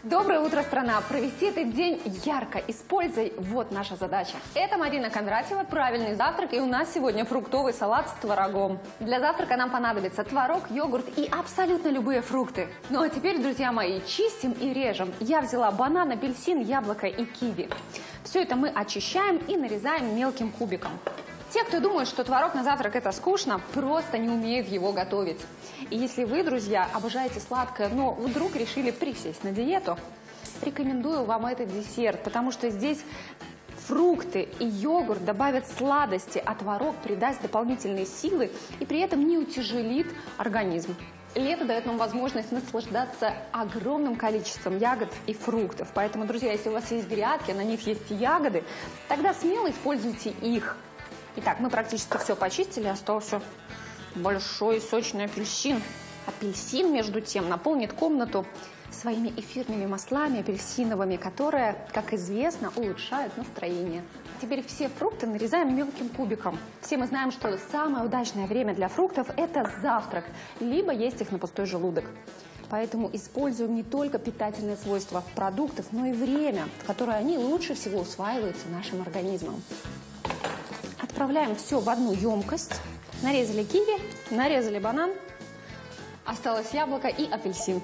Доброе утро, страна! Провести этот день ярко, используй. Вот наша задача. Это Марина Кондратьева, правильный завтрак, и у нас сегодня фруктовый салат с творогом. Для завтрака нам понадобится творог, йогурт и абсолютно любые фрукты. Ну а теперь, друзья мои, чистим и режем. Я взяла банан, апельсин, яблоко и киви. Все это мы очищаем и нарезаем мелким кубиком. Те, кто думает, что творог на завтрак это скучно, просто не умеют его готовить. И если вы, друзья, обожаете сладкое, но вдруг решили присесть на диету, рекомендую вам этот десерт, потому что здесь фрукты и йогурт добавят сладости, а творог придаст дополнительные силы и при этом не утяжелит организм. Лето дает нам возможность наслаждаться огромным количеством ягод и фруктов. Поэтому, друзья, если у вас есть грядки, на них есть ягоды, тогда смело используйте их. Итак, мы практически все почистили, остался большой сочный апельсин. Апельсин, между тем, наполнит комнату своими эфирными маслами апельсиновыми, которые, как известно, улучшают настроение. Теперь все фрукты нарезаем мелким кубиком. Все мы знаем, что самое удачное время для фруктов – это завтрак, либо есть их на пустой желудок. Поэтому используем не только питательные свойства продуктов, но и время, в которое они лучше всего усваиваются нашим организмом. Отправляем все в одну емкость. Нарезали киви, нарезали банан, осталось яблоко и апельсин.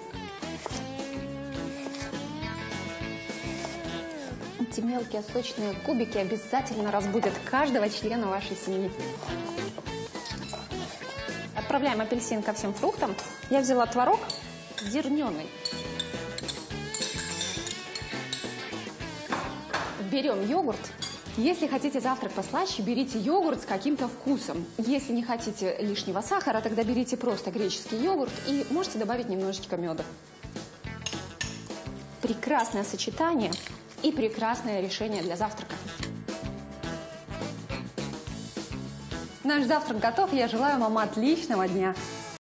Эти мелкие сочные кубики обязательно разбудят каждого члена вашей семьи. Отправляем апельсин ко всем фруктам. Я взяла творог зерненый. Берем йогурт. Если хотите завтрак послаще, берите йогурт с каким-то вкусом. Если не хотите лишнего сахара, тогда берите просто греческий йогурт и можете добавить немножечко меда. Прекрасное сочетание и прекрасное решение для завтрака. Наш завтрак готов. Я желаю вам отличного дня.